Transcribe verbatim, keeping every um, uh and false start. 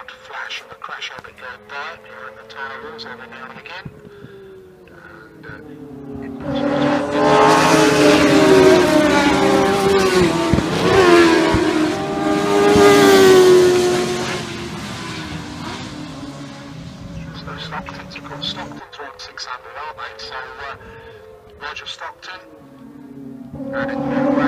odd flash of a crash open going by behind the tyre walls every now and again. And, uh, so Stockton's, of course, Stockton's one six hundred, aren't they? So, uh, Roger Stockton, and it,